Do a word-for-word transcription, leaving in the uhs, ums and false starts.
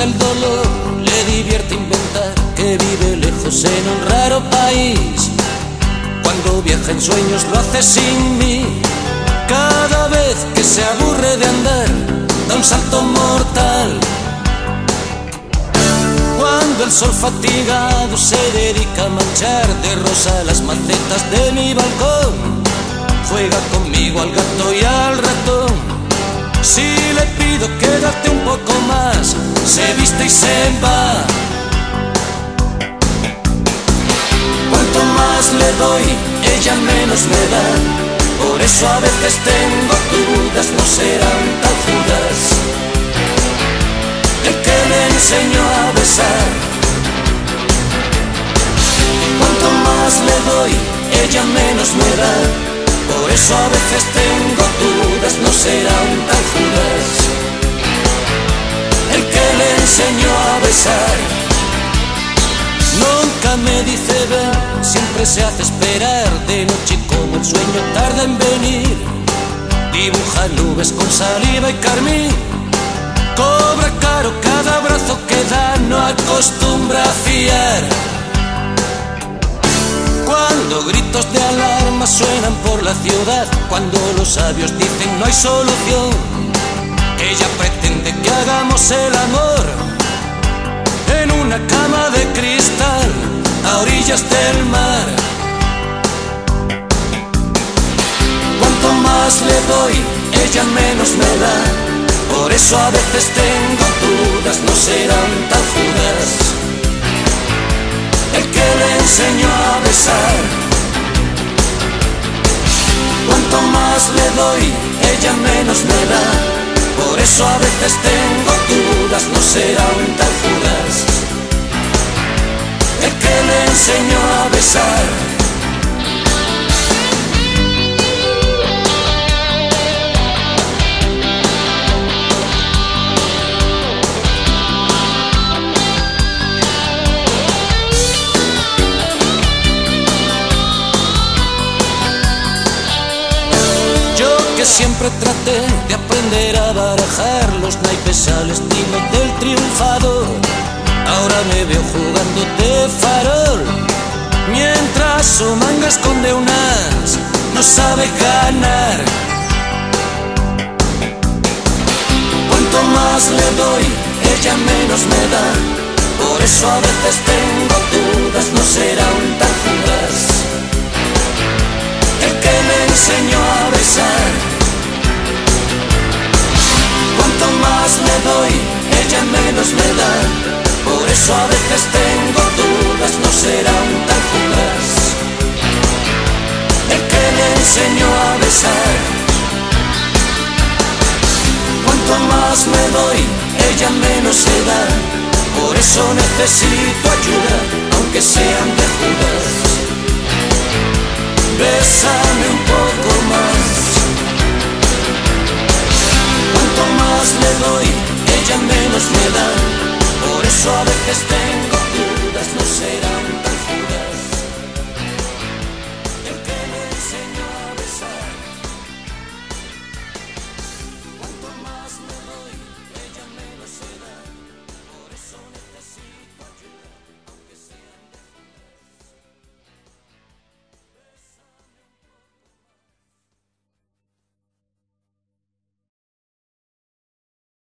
el dolor, le divierte inventar que vive lejos en un raro país. Cuando viaja en sueños lo hace sin mí. Cada vez que se aburre de andar, da un salto mortal. Cuando el sol fatigado se dedica a manchar de rosa las macetas de mi balcón, juega conmigo al gato y al ratón. Si le pido quédate un poco más, se viste y se va. Cuanto más le doy, ella menos me da. Por eso a veces tengo dudas, no serán tan Judas el que me enseñó a besar. Cuanto más le doy, ella menos me da. Por eso a veces tengo dudas, no serán tan Judas el que le enseñó a besar. Nunca me dice ven, siempre se hace esperar. De noche como el sueño tarda en venir. Dibuja nubes con saliva y carmín. Cobra caro cada abrazo que da, no acostumbra a fiar. Cuando gritos de alarma suenan por la ciudad, cuando los sabios dicen no hay solución, ella pretende que hagamos el amor en una cama de cristal a orillas del mar. Cuanto más le doy, ella menos me da. Por eso a veces tengo dudas, no serán tan Judas el que le enseñó a besar. Cuanto más le doy, ella menos me da. Por eso a veces tengo dudas, no serán tan Judas el que le enseñó a besar. Siempre traté de aprender a barajar los naipes al estilo del triunfador. Ahora me veo jugando de farol, mientras su manga esconde un as, no sabe ganar. Cuanto más le doy, ella menos me da. Por eso a veces tengo dudas, no será un tan Judas el que me enseñó a besar. Cuanto más le doy, ella menos me da. Por eso a veces tengo dudas, no será un tan Judas el que me enseñó a besar. Cuanto más me doy, ella menos se da. Por eso necesito ayuda, aunque sean de Judas. Bésame un poco más. Cuanto más le doy, ella menos me da. Por eso a veces te